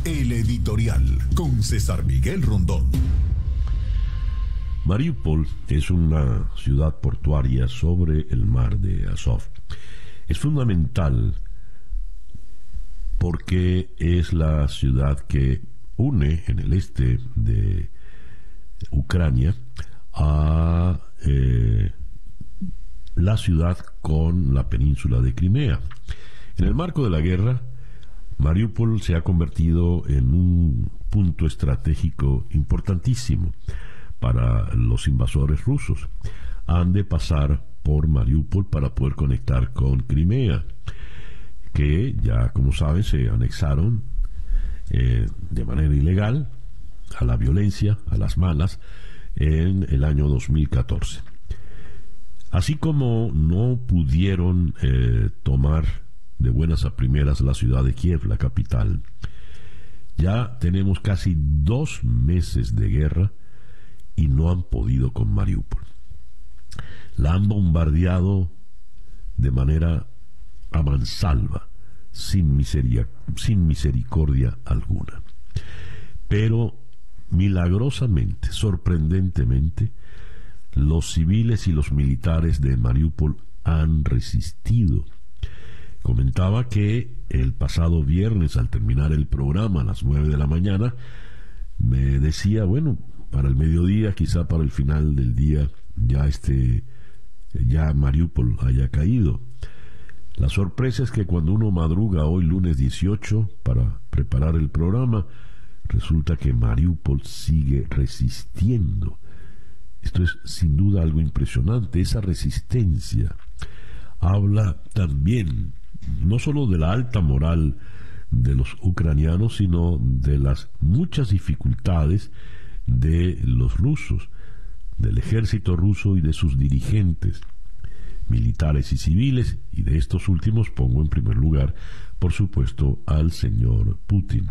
El editorial con César Miguel Rondón. Mariupol es una ciudad portuaria sobre el mar de Azov. Es fundamental porque es la ciudad que une en el este de Ucrania a la ciudad con la península de Crimea. En el marco de la guerra, Mariupol se ha convertido en un punto estratégico importantísimo para los invasores rusos. Han de pasar por Mariupol para poder conectar con Crimea, que ya, como saben, se anexaron de manera ilegal, a la violencia, a las malas, en el año 2014. Así como no pudieron tomar de buenas a primeras la ciudad de Kiev, la capital, ya tenemos casi 2 meses de guerra y no han podido con Mariupol. La han bombardeado de manera a mansalva, sin misericordia alguna. Pero milagrosamente, sorprendentemente, los civiles y los militares de Mariupol han resistido. Comentaba que el pasado viernes, al terminar el programa a las 9 de la mañana, me decía, bueno, para el mediodía, quizá para el final del día, ya Mariupol haya caído. La sorpresa es que cuando uno madruga hoy, lunes 18, para preparar el programa, resulta que Mariupol sigue resistiendo. Esto es sin duda algo impresionante. Esa resistencia habla también no solo de la alta moral de los ucranianos, sino de las muchas dificultades de los rusos, del ejército ruso y de sus dirigentes militares y civiles, y de estos últimos pongo en primer lugar, por supuesto, al señor Putin.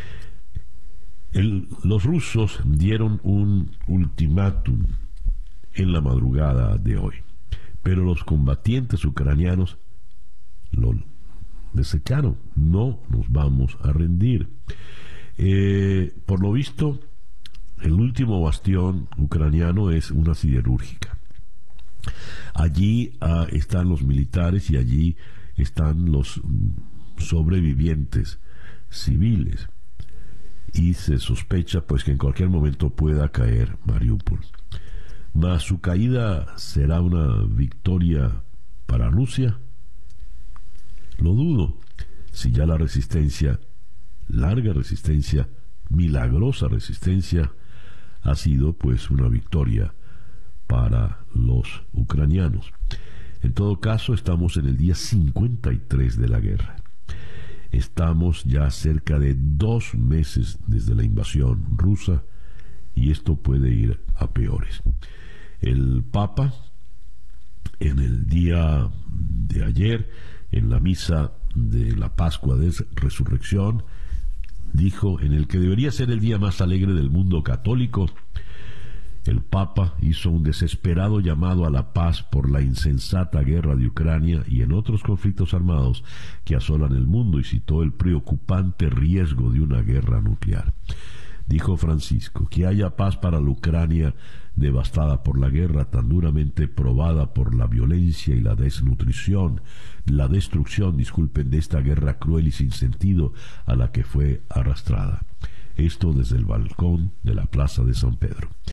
Los rusos dieron un ultimátum en la madrugada de hoy, pero los combatientes ucranianos lo desecharon. No nos vamos a rendir. Por lo visto, el último bastión ucraniano es una siderúrgica. Allí están los militares y allí están los sobrevivientes civiles, y se sospecha pues que en cualquier momento pueda caer Mariupol. Mas su caída será una victoria para Rusia. Lo dudo, si ya la resistencia, larga resistencia, milagrosa resistencia, ha sido pues una victoria para los ucranianos. En todo caso, estamos en el día 53 de la guerra. Estamos ya cerca de 2 meses desde la invasión rusa, y esto puede ir a peores. El Papa, en el día de ayer, en la misa de la Pascua de Resurrección, dijo: en el que debería ser el día más alegre del mundo católico, el Papa hizo un desesperado llamado a la paz por la insensata guerra de Ucrania y en otros conflictos armados que asolan el mundo, y citó el preocupante riesgo de una guerra nuclear. Dijo Francisco: que haya paz para la Ucrania devastada por la guerra, tan duramente probada por la violencia y la destrucción de esta guerra cruel y sin sentido a la que fue arrastrada. Esto desde el balcón de la Plaza de San Pedro.